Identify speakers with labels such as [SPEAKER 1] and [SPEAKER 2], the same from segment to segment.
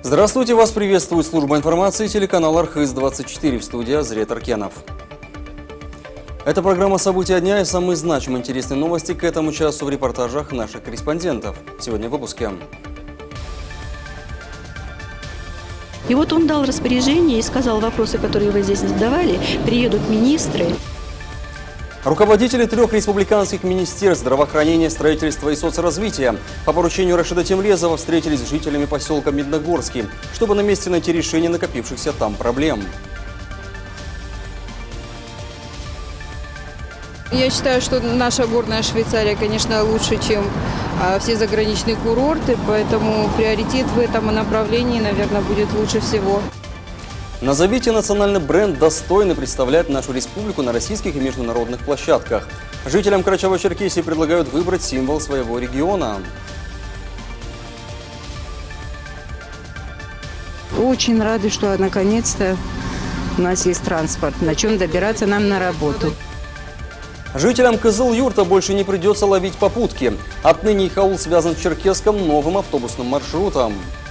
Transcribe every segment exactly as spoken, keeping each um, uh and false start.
[SPEAKER 1] Здравствуйте, вас приветствует служба информации телеканал Архыз двадцать четыре, в студии Азрет Аркенов. Это программа «События дня» и самые значимые интересные новости к этому часу в репортажах наших корреспондентов. Сегодня в выпуске.
[SPEAKER 2] И вот он дал распоряжение и сказал: вопросы, которые вы здесь задавали, приедут министры.
[SPEAKER 1] Руководители трех республиканских министерств здравоохранения, строительства и соцразвития по поручению Рашида Темрезова встретились с жителями поселка Медногорский, чтобы на месте найти решение накопившихся там проблем.
[SPEAKER 3] Я считаю, что наша горная Швейцария, конечно, лучше, чем а, все заграничные курорты, поэтому приоритет в этом направлении, наверное, будет лучше всего.
[SPEAKER 1] Назовите национальный бренд, достойный представлять нашу республику на российских и международных площадках. Жителям Карачаево-Черкесии предлагают выбрать символ своего региона.
[SPEAKER 4] Очень рады, что наконец-то у нас есть транспорт, на чем добираться нам на работу.
[SPEAKER 1] Жителям Кызыл-Юрта больше не придется ловить попутки. Отныне их аул связан в Черкесском новым автобусным маршрутом.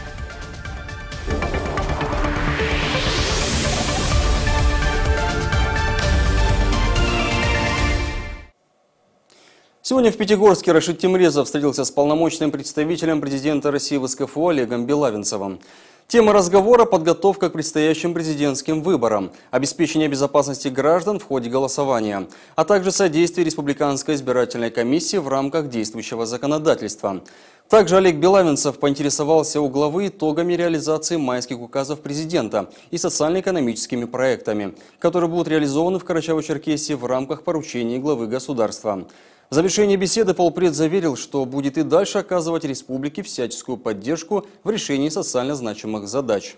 [SPEAKER 1] Сегодня в Пятигорске Рашид Темрезов встретился с полномочным представителем президента России в СКФУ Олегом Белавинцевым. Тема разговора – подготовка к предстоящим президентским выборам, обеспечение безопасности граждан в ходе голосования, а также содействие Республиканской избирательной комиссии в рамках действующего законодательства. Также Олег Белавинцев поинтересовался у главы итогами реализации майских указов президента и социально-экономическими проектами, которые будут реализованы в Карачаево-Черкесии в рамках поручений главы государства. В завершении беседы полпред заверил, что будет и дальше оказывать республике всяческую поддержку в решении социально значимых задач.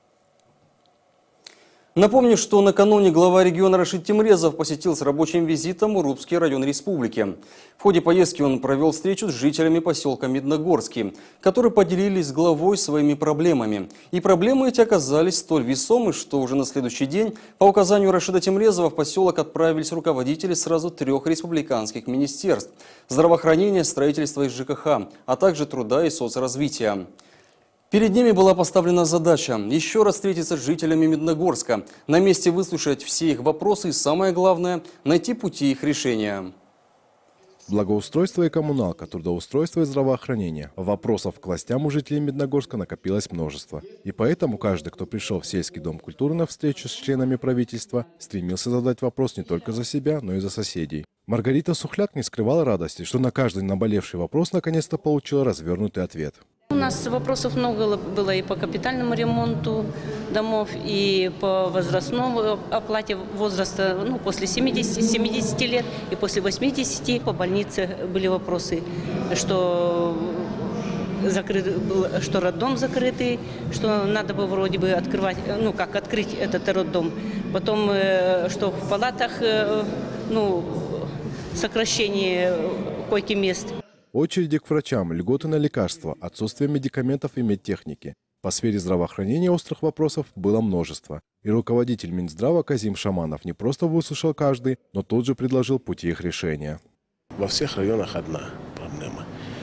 [SPEAKER 1] Напомню, что накануне глава региона Рашид Темрезов посетил с рабочим визитом Урупский район республики. В ходе поездки он провел встречу с жителями поселка Медногорский, которые поделились с главой своими проблемами. И проблемы эти оказались столь весомы, что уже на следующий день по указанию Рашида Темрезова в поселок отправились руководители сразу трех республиканских министерств – здравоохранения, строительства и ЖКХ, а также труда и соцразвития. Перед ними была поставлена задача еще раз встретиться с жителями Медногорска, на месте выслушать все их вопросы и, самое главное, найти пути их решения.
[SPEAKER 5] Благоустройство и коммуналка, трудоустройство и здравоохранение. Вопросов к властям у жителей Медногорска накопилось множество. И поэтому каждый, кто пришел в сельский дом культуры на встречу с членами правительства, стремился задать вопрос не только за себя, но и за соседей. Маргарита Сухляк не скрывала радости, что на каждый наболевший вопрос наконец-то получила развернутый ответ.
[SPEAKER 6] У нас вопросов много было и по капитальному ремонту домов, и по возрастному оплате возраста, ну, после семидесяти, семидесяти лет и после восьмидесяти. По больнице были вопросы, что, закрыт, что роддом закрытый, что надо бы вроде бы открывать, ну, как открыть этот роддом. Потом, что в палатах, ну, сокращение койки мест.
[SPEAKER 5] Очереди к врачам, льготы на лекарства, отсутствие медикаментов и медтехники. По сфере здравоохранения острых вопросов было множество. И руководитель Минздрава Казим Шаманов не просто выслушал каждый, но тут же предложил пути их решения.
[SPEAKER 7] Во всех районах одна проблема.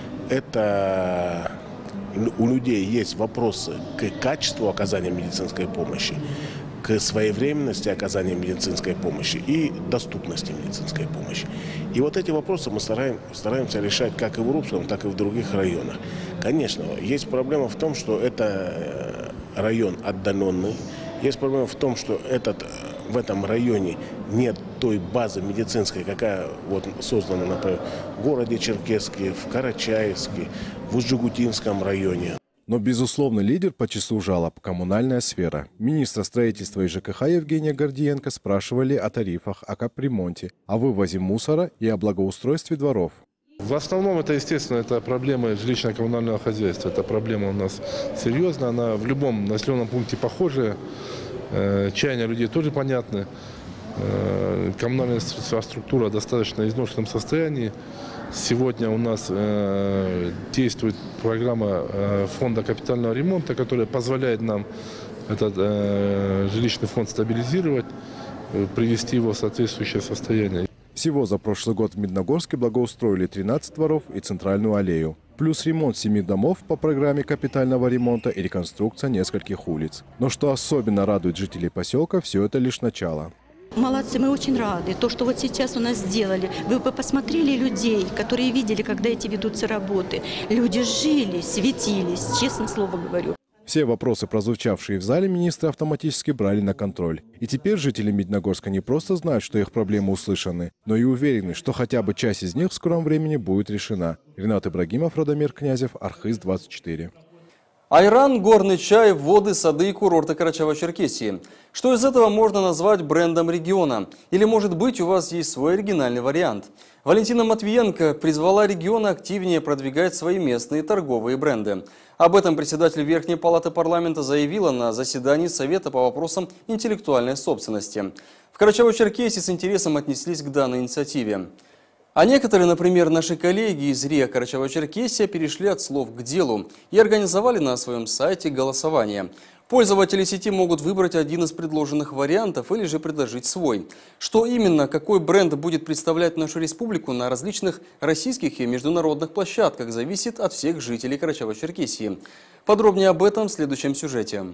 [SPEAKER 7] Это у людей есть вопросы к качеству оказания медицинской помощи, к своевременности оказания медицинской помощи и доступности медицинской помощи. И вот эти вопросы мы стараем, стараемся решать как и в Урупском, так и в других районах. Конечно, есть проблема в том, что это район отдаленный. Есть проблема в том, что этот, в этом районе нет той базы медицинской, какая вот создана, например, в городе Черкесске, в Карачаевске, в Усть-Жигутинском районе.
[SPEAKER 5] Но безусловный лидер по числу жалоб – коммунальная сфера. Министра строительства и ЖКХ Евгения Гордиенко спрашивали о тарифах, о капремонте, о вывозе мусора и о благоустройстве дворов.
[SPEAKER 8] В основном это, естественно, это проблема жилищно-коммунального хозяйства. Это проблема у нас серьезная, она в любом населенном пункте похожая. Чаяния людей тоже понятны. Коммунальная инфраструктура достаточно в изношенном состоянии. Сегодня у нас э, действует программа э, фонда капитального ремонта, которая позволяет нам этот э, жилищный фонд стабилизировать, э, привести его в соответствующее состояние.
[SPEAKER 5] Всего за прошлый год в Медногорске благоустроили тринадцать дворов и центральную аллею. Плюс ремонт семи домов по программе капитального ремонта и реконструкция нескольких улиц. Но что особенно радует жителей поселка, все это лишь начало.
[SPEAKER 2] Молодцы, мы очень рады. То, что вот сейчас у нас сделали. Вы бы посмотрели людей, которые видели, когда эти ведутся работы. Люди жили, светились, честное слово говорю.
[SPEAKER 5] Все вопросы, прозвучавшие в зале, министры автоматически брали на контроль. И теперь жители Медногорска не просто знают, что их проблемы услышаны, но и уверены, что хотя бы часть из них в скором времени будет решена. Ренат Ибрагимов, Радомир Князев, Архыз двадцать четыре.
[SPEAKER 1] Айран, горный чай, воды, сады и курорты Карачаево-Черкесии. Что из этого можно назвать брендом региона? Или, может быть, у вас есть свой оригинальный вариант? Валентина Матвиенко призвала региона активнее продвигать свои местные торговые бренды. Об этом председатель Верхней палаты парламента заявила на заседании Совета по вопросам интеллектуальной собственности. В Карачаево-Черкесии с интересом отнеслись к данной инициативе. А некоторые, например, наши коллеги из РИА Карачаево-Черкесия перешли от слов к делу и организовали на своем сайте голосование. Пользователи сети могут выбрать один из предложенных вариантов или же предложить свой. Что именно, какой бренд будет представлять нашу республику на различных российских и международных площадках, зависит от всех жителей Карачаево-Черкесии. Подробнее об этом в следующем сюжете.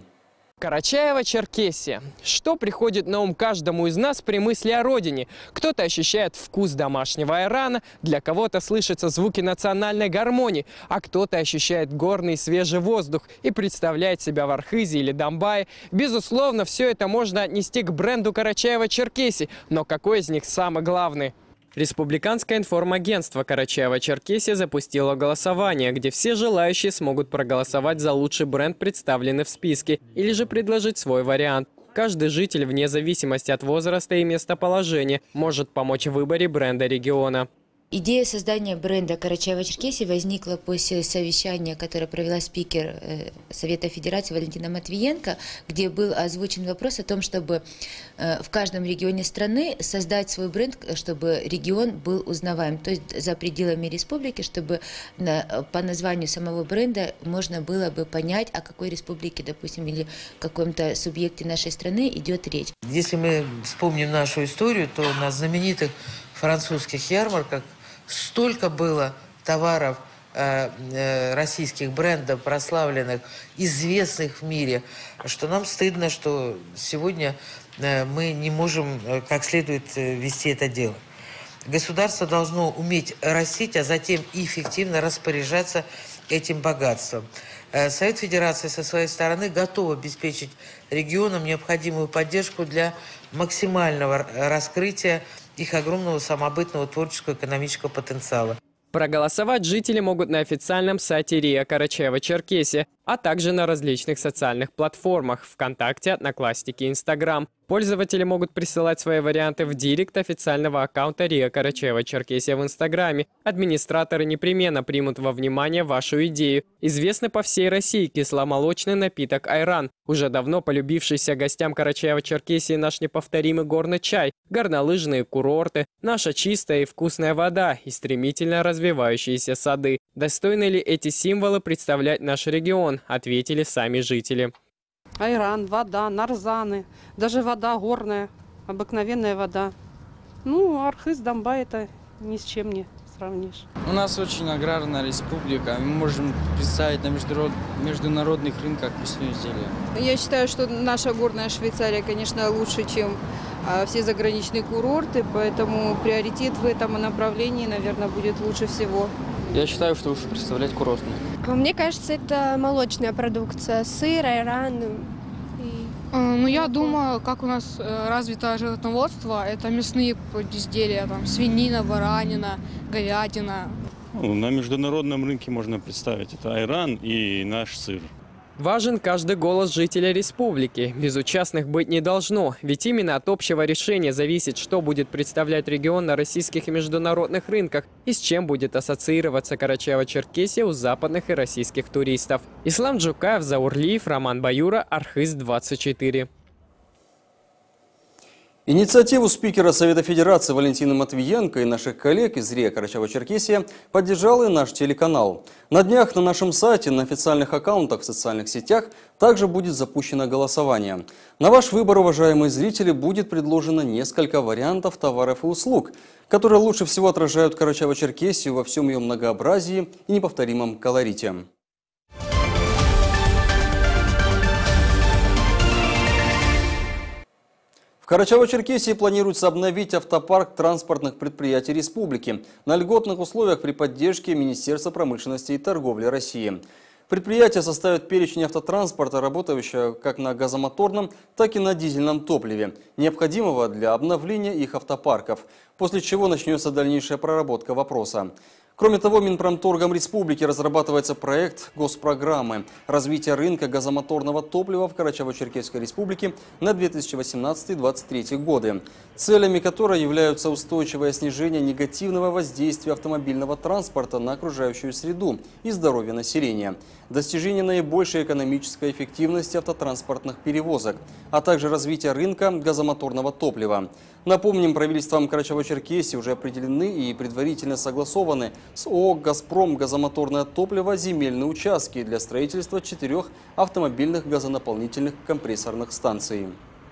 [SPEAKER 9] Карачаево-Черкесия. Что приходит на ум каждому из нас при мысли о родине? Кто-то ощущает вкус домашнего айрана, для кого-то слышатся звуки национальной гармонии, а кто-то ощущает горный свежий воздух и представляет себя в Архызе или Домбае. Безусловно, все это можно отнести к бренду Карачаево-Черкесии, но какой из них самый главный? Республиканское информагентство Карачаево-Черкесия запустило голосование, где все желающие смогут проголосовать за лучший бренд, представленный в списке, или же предложить свой вариант. Каждый житель, вне зависимости от возраста и местоположения, может помочь в выборе бренда региона.
[SPEAKER 10] Идея создания бренда Карачаево-Черкесии возникла после совещания, которое провела спикер Совета Федерации Валентина Матвиенко, где был озвучен вопрос о том, чтобы в каждом регионе страны создать свой бренд, чтобы регион был узнаваем, то есть за пределами республики, чтобы по названию самого бренда можно было бы понять, о какой республике, допустим, или каком-то субъекте нашей страны идет речь.
[SPEAKER 11] Если мы вспомним нашу историю, то на знаменитых французских ярмарках столько было товаров э, э, российских брендов, прославленных, известных в мире, что нам стыдно, что сегодня э, мы не можем э, как следует э, вести это дело. Государство должно уметь растить, а затем эффективно распоряжаться этим богатством. Э, Совет Федерации со своей стороны готов обеспечить регионам необходимую поддержку для максимального раскрытия их огромного самобытного творческого экономического потенциала.
[SPEAKER 9] Проголосовать жители могут на официальном сайте РИА Карачаево-Черкесия, а также на различных социальных платформах ВКонтакте, Одноклассники, Инстаграм. Пользователи могут присылать свои варианты в директ официального аккаунта РИА Карачаево-Черкесия в Инстаграме. Администраторы непременно примут во внимание вашу идею. Известный по всей России кисломолочный напиток айран, уже давно полюбившийся гостям Карачаево-Черкесии наш неповторимый горный чай, горнолыжные курорты, наша чистая и вкусная вода и стремительно развивающиеся сады. Достойны ли эти символы представлять наш регион, ответили сами жители.
[SPEAKER 3] Айран, вода, нарзаны, даже вода горная, обыкновенная вода. Ну, Архыз, Домбай это ни с чем не сравнишь.
[SPEAKER 12] У нас очень аграрная республика, мы можем представить на международ... международных рынках мясные изделия.
[SPEAKER 3] Я считаю, что наша горная Швейцария, конечно, лучше, чем все заграничные курорты, поэтому приоритет в этом направлении, наверное, будет лучше всего.
[SPEAKER 12] Я считаю, что лучше представлять курортные.
[SPEAKER 13] Мне кажется, это молочная продукция, сыр, айран. И...
[SPEAKER 14] Ну, я думаю, как у нас развито животноводство, это мясные изделия, там, свинина, баранина, говядина.
[SPEAKER 15] Ну, на международном рынке можно представить это айран и наш сыр.
[SPEAKER 9] Важен каждый голос жителя республики. Безучастных быть не должно, ведь именно от общего решения зависит, что будет представлять регион на российских и международных рынках и с чем будет ассоциироваться Карачаево-Черкесия у западных и российских туристов. Ислам Джукаев, Заурлиев, Роман Баюра, Архыз двадцать четыре.
[SPEAKER 1] Инициативу спикера Совета Федерации Валентины Матвиенко и наших коллег из РИА Карачаево-Черкесия поддержал и наш телеканал. На днях на нашем сайте, на официальных аккаунтах в социальных сетях также будет запущено голосование. На ваш выбор, уважаемые зрители, будет предложено несколько вариантов товаров и услуг, которые лучше всего отражают Карачаево-Черкесию во всем ее многообразии и неповторимом колорите. В Карачаево-Черкесии планируется обновить автопарк транспортных предприятий республики на льготных условиях при поддержке Министерства промышленности и торговли России. Предприятия составят перечень автотранспорта, работающего как на газомоторном, так и на дизельном топливе, необходимого для обновления их автопарков, после чего начнется дальнейшая проработка вопроса. Кроме того, Минпромторгом республики разрабатывается проект госпрограммы развития рынка газомоторного топлива в Карачаево-Черкесской республике на две тысячи восемнадцатый — две тысячи двадцать третий годы, целями которой являются устойчивое снижение негативного воздействия автомобильного транспорта на окружающую среду и здоровье населения, достижение наибольшей экономической эффективности автотранспортных перевозок, а также развитие рынка газомоторного топлива. Напомним, правительством Карачаево-Черкесии уже определены и предварительно согласованы с ООО «Газпром» газомоторное топливо земельные участки для строительства четырех автомобильных газонаполнительных компрессорных станций.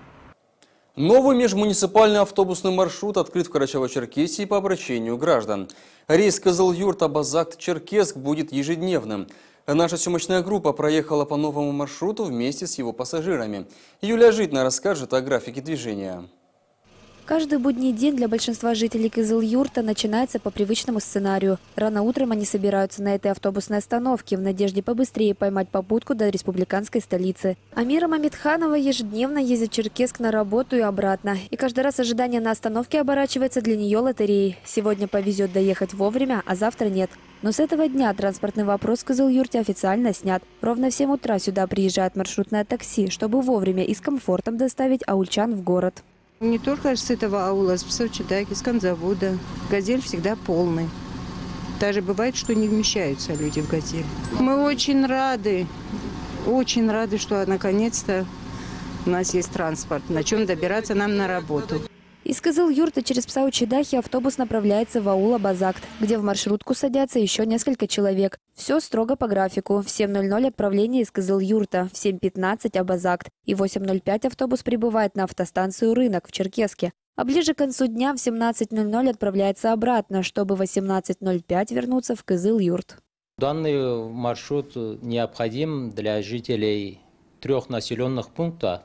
[SPEAKER 1] Новый межмуниципальный автобусный маршрут открыт в Карачаево-Черкесии по обращению граждан. Рейс Кызыл-Юрт-Абазакт-Черкесск будет ежедневным. Наша съемочная группа проехала по новому маршруту вместе с его пассажирами. Юлия Житная расскажет о графике движения.
[SPEAKER 16] Каждый будний день для большинства жителей Кызыл-Юрта начинается по привычному сценарию. Рано утром они собираются на этой автобусной остановке в надежде побыстрее поймать попутку до республиканской столицы. Амира Мамедханова ежедневно ездит в Черкесск на работу и обратно. И каждый раз ожидание на остановке оборачивается для нее лотереей. Сегодня повезет доехать вовремя, а завтра нет. Но с этого дня транспортный вопрос в Кызыл-Юрте официально снят. Ровно в семь утра сюда приезжает маршрутное такси, чтобы вовремя и с комфортом доставить аульчан в город.
[SPEAKER 4] Не только с этого аула, с Псовчедаки, с Конзавода. «Газель» всегда полный. Даже бывает, что не вмещаются люди в «Газель». Мы очень рады, очень рады, что наконец-то у нас есть транспорт, на чем добираться нам на работу.
[SPEAKER 16] Из Кызыл-Юрта через Псаучедахи автобус направляется в аул Абазакт, где в маршрутку садятся еще несколько человек. Все строго по графику. В семь ноль ноль отправление из Кызыл-Юрта, в семь пятнадцать Абазакт и в восемь ноль пять автобус прибывает на автостанцию «Рынок» в Черкесске. А ближе к концу дня в семнадцать ноль ноль отправляется обратно, чтобы в восемнадцать ноль пять вернуться в Кызыл-Юрт.
[SPEAKER 17] Данный маршрут необходим для жителей трех населенных пунктов.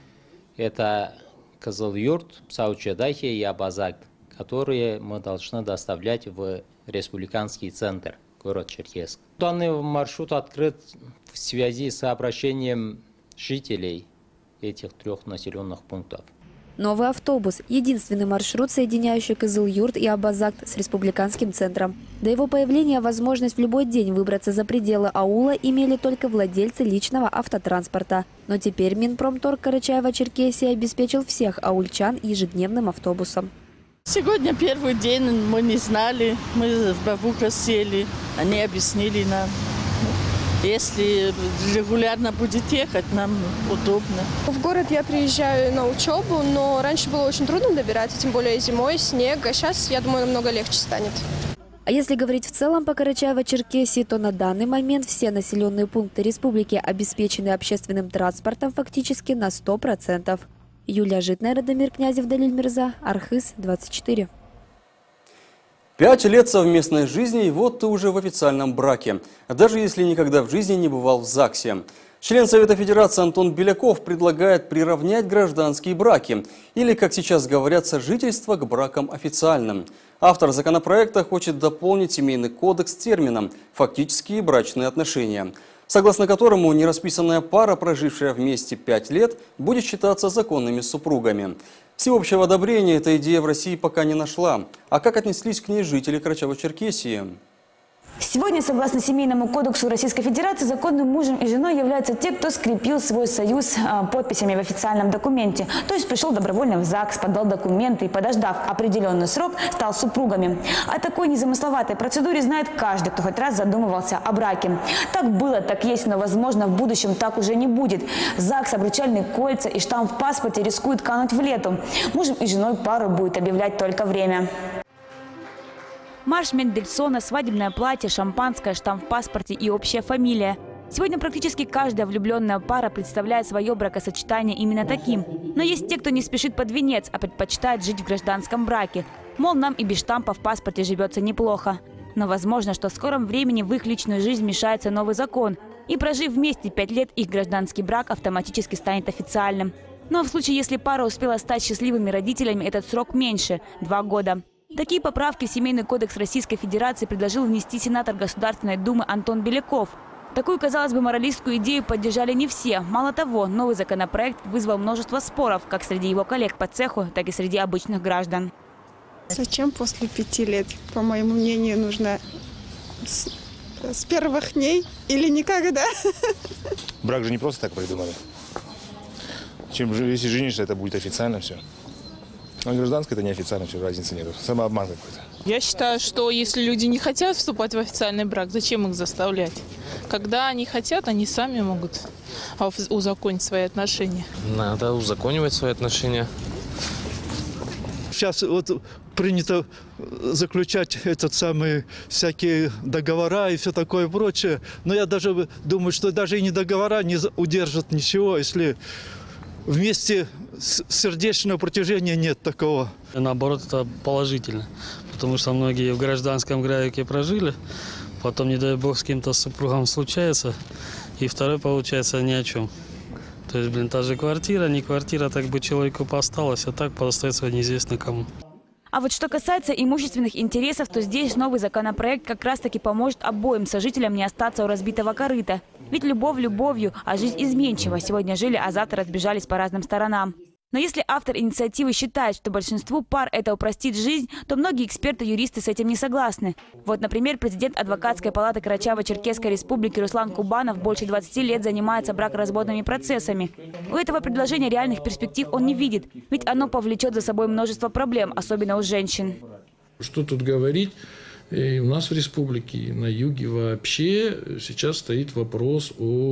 [SPEAKER 17] Это Кызыл-Юрт, Псаучедахи и Абазакт, которые мы должны доставлять в республиканский центр, город Черкесск. Данный маршрут открыт в связи с обращением жителей этих трех населенных пунктов.
[SPEAKER 16] Новый автобус – единственный маршрут, соединяющий Кызыл-Юрт и Абазакт с республиканским центром. До его появления возможность в любой день выбраться за пределы аула имели только владельцы личного автотранспорта. Но теперь Минпромторг Карачаево-Черкесии обеспечил всех аульчан ежедневным автобусом.
[SPEAKER 18] Сегодня первый день, мы не знали, мы в Бавука сели, они объяснили нам. Если регулярно будет ехать, нам удобно.
[SPEAKER 13] В город я приезжаю на учебу, но раньше было очень трудно добираться, тем более зимой, снег. А сейчас, я думаю, намного легче станет.
[SPEAKER 16] А если говорить в целом по Карачаево-Черкесии, то на данный момент все населенные пункты республики обеспечены общественным транспортом фактически на сто процентов. Юлия Житная, Радомир Князев, Далиль Мирза, Архыз, двадцать четыре.
[SPEAKER 1] Пять лет совместной жизни, и вот ты уже в официальном браке, даже если никогда в жизни не бывал в ЗАГСе. Член Совета Федерации Антон Беляков предлагает приравнять гражданские браки, или, как сейчас говорят, сожительство к бракам официальным. Автор законопроекта хочет дополнить семейный кодекс термином «фактические брачные отношения», согласно которому нерасписанная пара, прожившая вместе пять лет, будет считаться законными супругами. Всеобщего одобрения эта идея в России пока не нашла. А как отнеслись к ней жители Карачаево-Черкесии?
[SPEAKER 19] Сегодня, согласно Семейному кодексу Российской Федерации, законным мужем и женой являются те, кто скрепил свой союз подписями в официальном документе. То есть пришел добровольно в ЗАГС, подал документы и, подождав определенный срок, стал супругами. О такой незамысловатой процедуре знает каждый, кто хоть раз задумывался о браке. Так было, так есть, но, возможно, в будущем так уже не будет. ЗАГС, обручальные кольца и штамп в паспорте рискуют кануть в лету. Мужем и женой пару будет объявлять только время. Марш Мендельсона, свадебное платье, шампанское, штамп в паспорте и общая фамилия. Сегодня практически каждая влюбленная пара представляет свое бракосочетание именно таким. Но есть те, кто не спешит под венец, а предпочитает жить в гражданском браке. Мол, нам и без штампа в паспорте живется неплохо. Но возможно, что в скором времени в их личную жизнь вмешается новый закон. И прожив вместе пять лет, их гражданский брак автоматически станет официальным. Но в случае, если пара успела стать счастливыми родителями, этот срок меньше – два года. Такие поправки в Семейный кодекс Российской Федерации предложил внести сенатор Государственной Думы Антон Беляков. Такую, казалось бы, моралистскую идею поддержали не все. Мало того, новый законопроект вызвал множество споров, как среди его коллег по цеху, так и среди обычных граждан.
[SPEAKER 20] Зачем после пяти лет, по моему мнению, нужно с, с первых дней или никогда?
[SPEAKER 21] Брак же не просто так придумали. Чем, если женишься, это будет официально все. А гражданское это неофициально, все, разницы нет. Самообман какой-то.
[SPEAKER 22] Я считаю, что если люди не хотят вступать в официальный брак, зачем их заставлять? Когда они хотят, они сами могут узаконить свои отношения.
[SPEAKER 23] Надо узаконивать свои отношения.
[SPEAKER 24] Сейчас вот принято заключать этот самый, всякие договора и все такое прочее. Но я даже думаю, что даже и не договора не удержат ничего, если вместе сердечного протяжения нет такого.
[SPEAKER 25] Наоборот, это положительно, потому что многие в гражданском браке прожили, потом, не дай бог, с кем-то супругом случается, и второй получается ни о чем. То есть, блин, та же квартира, не квартира, так бы человеку осталось, а так остается неизвестно кому.
[SPEAKER 19] А вот что касается имущественных интересов, то здесь новый законопроект как раз-таки поможет обоим сожителям не остаться у разбитого корыта. Ведь любовь любовью, а жизнь изменчива. Сегодня жили, а завтра разбежались по разным сторонам. Но если автор инициативы считает, что большинству пар это упростит жизнь, то многие эксперты-юристы с этим не согласны. Вот, например, президент Адвокатской палаты Карачаево-Черкесской республики Руслан Кубанов больше двадцати лет занимается бракоразводными процессами. У этого предложения реальных перспектив он не видит, ведь оно повлечет за собой множество проблем, особенно у женщин.
[SPEAKER 26] Что тут говорить? И у нас в республике, и на юге вообще сейчас стоит вопрос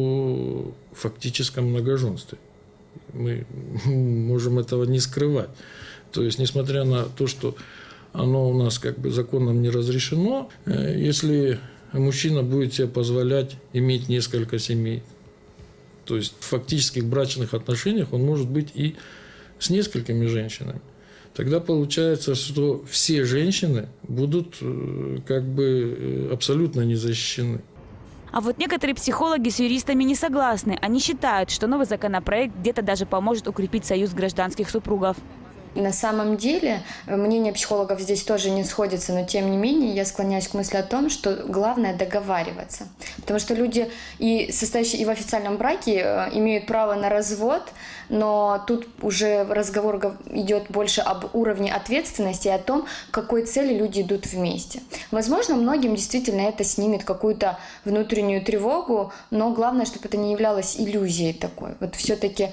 [SPEAKER 26] о фактическом многоженстве. Мы можем этого не скрывать. То есть, несмотря на то, что оно у нас как бы законом не разрешено, если мужчина будет себе позволять иметь несколько семей, то есть в фактических брачных отношениях он может быть и с несколькими женщинами, тогда получается, что все женщины будут как бы абсолютно не защищены.
[SPEAKER 19] А вот некоторые психологи с юристами не согласны. Они считают, что новый законопроект где-то даже поможет укрепить союз гражданских супругов.
[SPEAKER 27] На самом деле мнение психологов здесь тоже не сходится, но тем не менее я склоняюсь к мысли о том, что главное договариваться. Потому что люди, и состоящие и в официальном браке, имеют право на развод, но тут уже разговор идет больше об уровне ответственности и о том, к какой цели люди идут вместе. Возможно, многим действительно это снимет какую-то внутреннюю тревогу, но главное, чтобы это не являлось иллюзией такой. Вот все-таки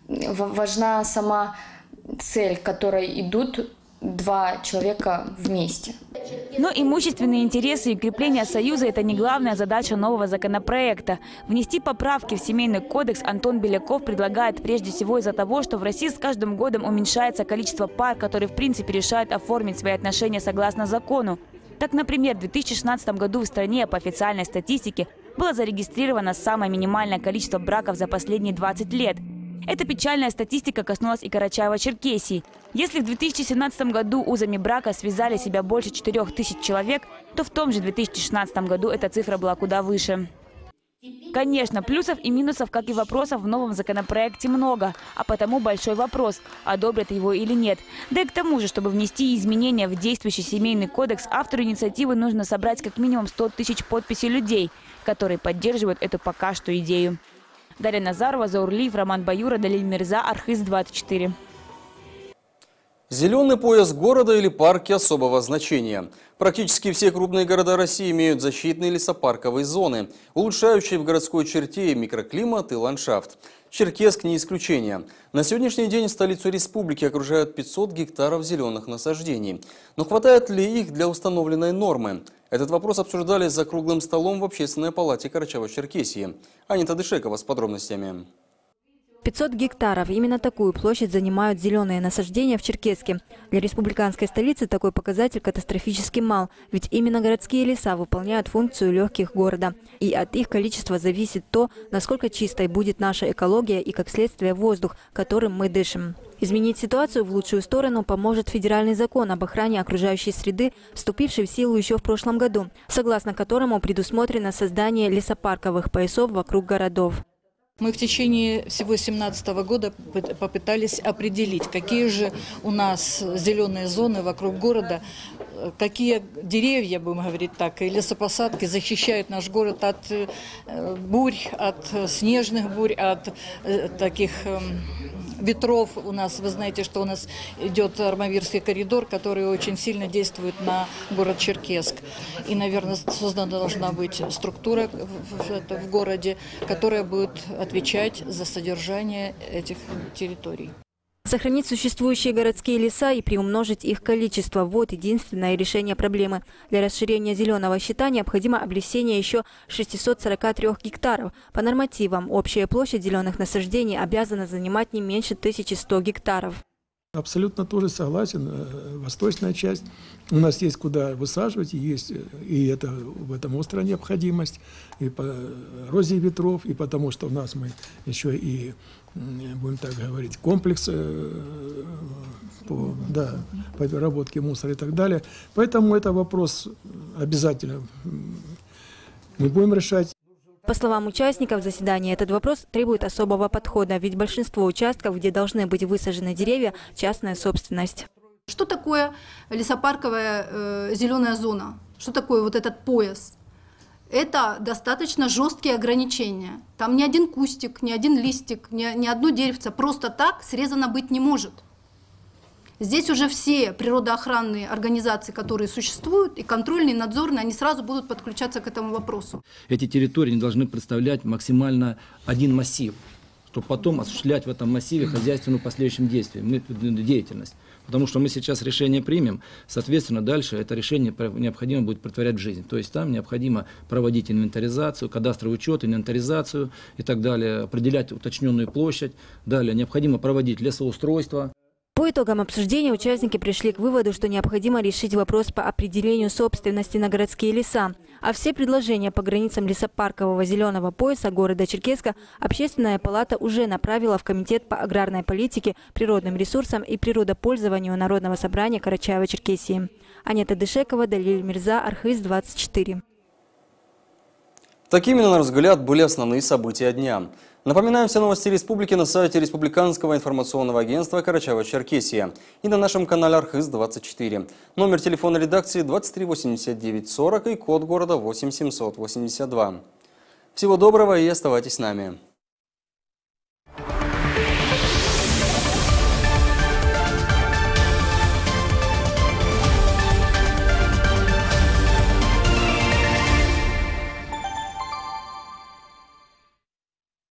[SPEAKER 27] важна сама цель, к которой идут два человека вместе.
[SPEAKER 19] Но имущественные интересы и укрепление союза – это не главная задача нового законопроекта. Внести поправки в Семейный кодекс Антон Беляков предлагает прежде всего из-за того, что в России с каждым годом уменьшается количество пар, которые в принципе решают оформить свои отношения согласно закону. Так, например, в две тысячи шестнадцатом году в стране по официальной статистике было зарегистрировано самое минимальное количество браков за последние двадцать лет. Эта печальная статистика коснулась и Карачаево-Черкесии. Если в две тысячи семнадцатом году узами брака связали себя больше четырёх тысяч человек, то в том же две тысячи шестнадцатом году эта цифра была куда выше. Конечно, плюсов и минусов, как и вопросов в новом законопроекте много, а потому большой вопрос, одобрят его или нет. Да и к тому же, чтобы внести изменения в действующий Семейный кодекс, автору инициативы нужно собрать как минимум сто тысяч подписей людей, которые поддерживают эту пока что идею. Дарья Назарова, Заурлиев, Роман Баюра, Далиль Мирза, Архыз двадцать четыре.
[SPEAKER 1] Зеленый пояс города или парки особого значения. Практически все крупные города России имеют защитные лесопарковые зоны, улучшающие в городской черте микроклимат и ландшафт. Черкесск не исключение. На сегодняшний день столицу республики окружают пятьсот гектаров зеленых насаждений. Но хватает ли их для установленной нормы? Этот вопрос обсуждали за круглым столом в Общественной палате Карачаево-Черкесии. Анита Дышекова с подробностями.
[SPEAKER 2] пятьсот гектаров. Именно такую площадь занимают зеленые насаждения в Черкесске. Для республиканской столицы такой показатель катастрофически мал, ведь именно городские леса выполняют функцию легких города. И от их количества зависит то, насколько чистой будет наша экология и, как следствие, воздух, которым мы дышим. Изменить ситуацию в лучшую сторону поможет федеральный закон об охране окружающей среды, вступивший в силу еще в прошлом году, согласно которому предусмотрено создание лесопарковых поясов вокруг городов.
[SPEAKER 5] Мы в течение всего две тысячи семнадцатого года попытались определить, какие же у нас зеленые зоны вокруг города, какие деревья, будем говорить так, и лесопосадки защищают наш город от бурь, от снежных бурь, от таких ветров. У нас, вы знаете, что у нас идет Армавирский коридор, который очень сильно действует на город Черкесск. И, наверное, создана должна быть структура в, в городе, которая будет отвечать за содержание этих территорий.
[SPEAKER 2] Сохранить существующие городские леса и приумножить их количество – вот единственное решение проблемы. Для расширения зеленого щита необходимо облесение еще шестисот сорока трёх гектаров. По нормативам общая площадь зеленых насаждений обязана занимать не меньше тысячи ста гектаров.
[SPEAKER 6] Абсолютно тоже согласен. Восточная часть. У нас есть куда высаживать, есть, и это в этом острая необходимость, и по эрозии ветров, и потому что у нас мы еще и, будем так говорить, комплекс по, да, по переработке мусора и так далее. Поэтому это вопрос обязательно мы будем решать.
[SPEAKER 2] По словам участников заседания, этот вопрос требует особого подхода, ведь большинство участков, где должны быть высажены деревья, частная собственность.
[SPEAKER 7] Что такое лесопарковая э, зеленая зона? Что такое вот этот пояс? Это достаточно жесткие ограничения. Там ни один кустик, ни один листик, ни, ни одно деревце просто так срезано быть не может. Здесь уже все природоохранные организации, которые существуют, и контрольные, и надзорные, они сразу будут подключаться к этому вопросу.
[SPEAKER 8] Эти территории не должны представлять максимально один массив, чтобы потом осуществлять в этом массиве хозяйственную последующим действием, деятельность. Потому что мы сейчас решение примем, соответственно, дальше это решение необходимо будет претворять в жизнь. То есть там необходимо проводить инвентаризацию, кадастровый учет, инвентаризацию и так далее, определять уточненную площадь. Далее необходимо проводить лесоустройство.
[SPEAKER 2] По итогам обсуждения участники пришли к выводу, что необходимо решить вопрос по определению собственности на городские леса. А все предложения по границам лесопаркового зеленого пояса города Черкесска Общественная палата уже направила в Комитет по аграрной политике, природным ресурсам и природопользованию Народного собрания Карачаево-Черкесии. Анита Дышекова, Далиль Мирза, Архыз двадцать четыре.
[SPEAKER 1] Такими, на наш взгляд, были основные события дня. Напоминаем, все новости республики на сайте Республиканского информационного агентства Карачаево-Черкесия и на нашем канале Архыз двадцать четыре. Номер телефона редакции двадцать три восемьдесят девять сорок и код города восемь семьсот восемьдесят два. Всего доброго и оставайтесь с нами.